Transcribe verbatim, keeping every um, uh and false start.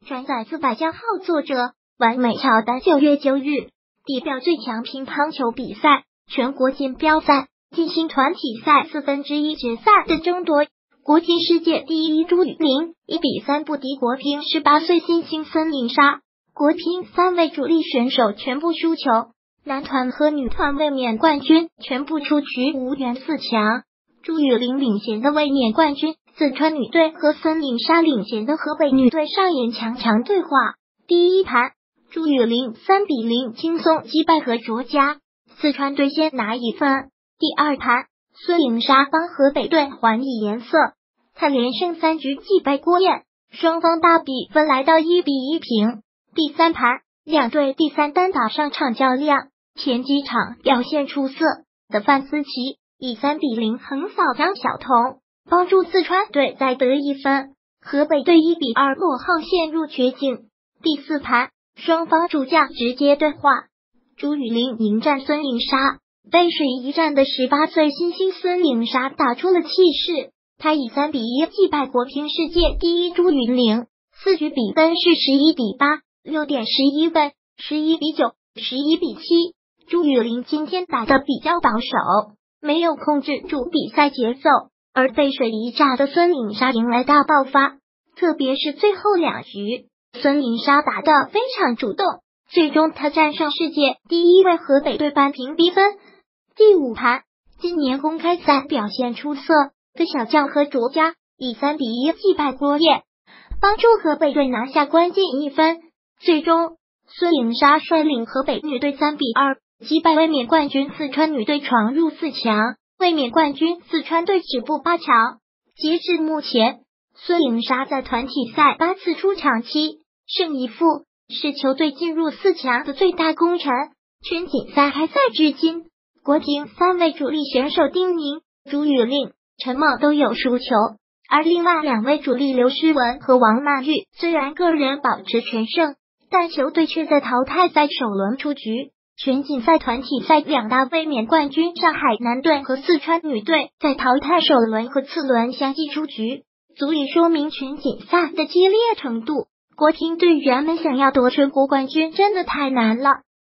转载自百家号，作者完美乔丹。九月九日，地表最强乒乓球比赛全国锦标赛进行团体赛四分之一决赛的争夺。国乒世界第一朱雨玲一比三不敌国乒十八岁新星孙颖莎，国乒三位主力选手全部输球，男团和女团卫冕冠军全部出局，无缘四强。朱雨玲领衔的卫冕冠军四川女队和孙颖莎领衔的河北女队上演强强对话。第一盘，朱雨玲三比零轻松击败何卓佳，四川队先拿一分。第二盘，孙颖莎帮河北队还以颜色，她连胜三局击败郭燕，双方大比分来到一比一平。第三盘，两队第三单打上场较量，前几场表现出色的范思琪以三比零横扫张晓彤，帮助四川队再得一分，河北队一比二落后，陷入绝境。第四盘，双方主将直接对话，朱雨玲迎战孙颖莎，背水一战的十八岁新星孙颖莎打出了气势，她以三比一击败国乒世界第一朱雨玲，四局比分是十一比八、六点十一分、十一比九、十一比七。朱雨玲今天打得比较保守，没有控制住比赛节奏，而背水一战的孙颖莎迎来大爆发，特别是最后两局，孙颖莎打得非常主动，最终她战胜世界第一位河北队扳平比分。第五盘，今年公开赛表现出色的小将何卓佳以三比一击败郭燕，帮助河北队拿下关键一分。最终，孙颖莎率领河北女队三比二击败卫冕冠军四川女队，闯入四强。卫冕冠军四川队止步八强。截至目前，孙颖莎在团体赛八次出场七胜一负，是球队进入四强的最大功臣。全锦赛开赛至今，国乒三位主力选手丁宁、朱雨玲、陈梦都有输球，而另外两位主力刘诗雯和王曼玉虽然个人保持全胜，但球队却在淘汰赛首轮出局。全锦赛团体赛两大卫冕冠军上海男队和四川女队在淘汰首轮和次轮相继出局，足以说明全锦赛的激烈程度。国乒队员们想要夺全国冠军真的太难了。